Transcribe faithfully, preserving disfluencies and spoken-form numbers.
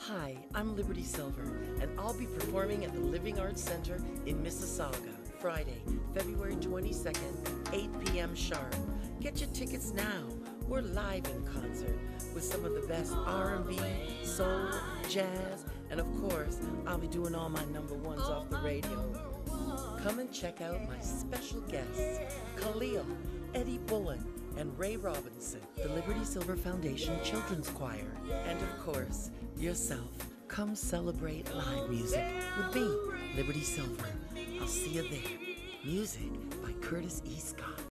Hi, I'm Liberty Silver, and I'll be performing at the Living Arts Center in Mississauga, Friday, February twenty-second, eight p m sharp. Get your tickets now. We're live in concert with some of the best R and B, soul, jazz, and of course, I'll be doing all my number ones off the radio. Come and check out my special guests, Khalil, Eddie Bullen, and Ray Robinson, the Liberty Silver Foundation Children's Choir, and of course, yourself. Come celebrate live music with me, Liberty Silver. I'll see you there. Music by Curtis E. Scott.